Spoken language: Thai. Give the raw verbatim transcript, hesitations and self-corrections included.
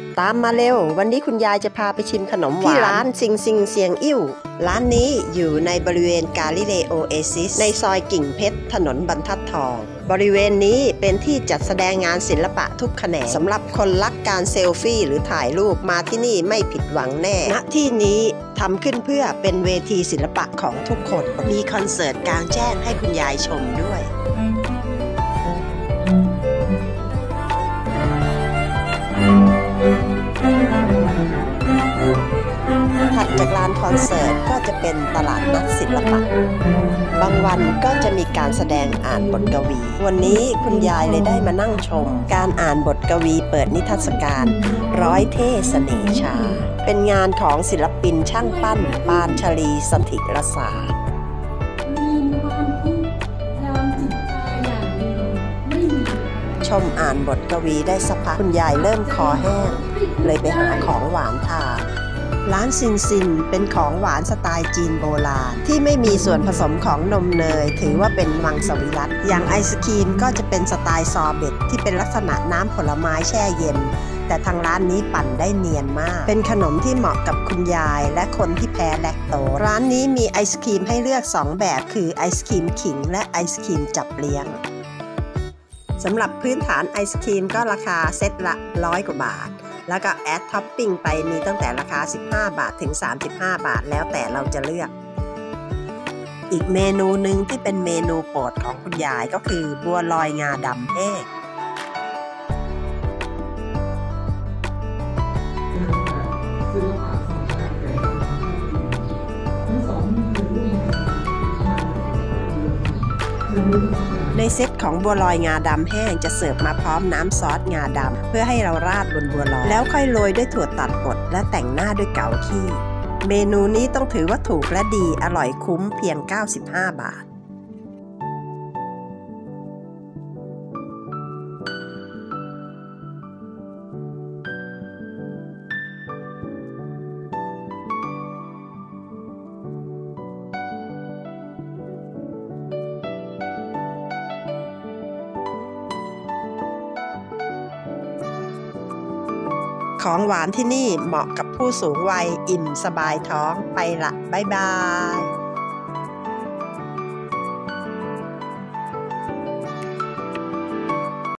ตามมาเร็ววันนี้คุณยายจะพาไปชิมขนมหวานที่ร้านซิงซิงเซียงอิ่วร้านนี้อยู่ในบริเวณกาลิเลโอเอซิสในซอยกิ่งเพชรถนนบรรทัดทองบริเวณนี้เป็นที่จัดแสดงงานศิลปะทุกแขนงสำหรับคนรักการเซลฟี่หรือถ่ายรูปมาที่นี่ไม่ผิดหวังแน่ณที่นี้ทำขึ้นเพื่อเป็นเวทีศิลปะของทุกคนมีคอนเสิร์ตกลางแจ้งให้คุณยายชมด้วยถัดจากลานคอนเสิร์ตก็จะเป็นตลาดนัดศิลปะบางวันก็จะมีการแสดงอ่านบทกวีวันนี้คุณยายเลยได้มานั่งชมการอ่านบทกวีเปิดนิทรรศการร้อยเท่เสน่ชาเป็นงานของศิลปินช่างปั้นปานชลีสถิรสาชมอ่านบทกวีได้สักพักคุณยายเริ่มคอแห้งเลยไปหาของหวานทานร้านซินซินเป็นของหวานสไตล์จีนโบราณที่ไม่มีส่วนผสมของนมเนยถือว่าเป็นมังสวิรัติอย่างไอศกรีมก็จะเป็นสไตล์ซอร์เบตที่เป็นลักษณะน้ำผลไม้แช่เย็นแต่ทางร้านนี้ปั่นได้เนียนมากเป็นขนมที่เหมาะกับคุณยายและคนที่แพ้แลคโตสร้านนี้มีไอศกรีมให้เลือกสองแบบคือไอศกรีมขิงและไอศกรีมจับเลี้ยงสำหรับพื้นฐานไอศกรีมก็ราคาเซตละร้อยกว่าบาทแล้วก็แอดท็อปปิ้งไปมีตั้งแต่ราคาสิบห้าบาทถึงสามสิบห้าบาทแล้วแต่เราจะเลือกอีกเมนูหนึ่งที่เป็นเมนูโปรดของคุณยายก็คือบัวลอยงาดำแห้งในเซตของบัวลอยงาดำแห้งจะเสิร์ฟมาพร้อมน้ำซอสงาดำเพื่อให้เราราดบนบัวลอยแล้วค่อยโรยด้วยถั่วตัดบดและแต่งหน้าด้วยเกาขี้เมนูนี้ต้องถือว่าถูกและดีอร่อยคุ้มเพียงเก้าสิบห้าบาทของหวานที่นี่เหมาะกับผู้สูงวัยอิ่มสบายท้องไปละบ๊ายบาย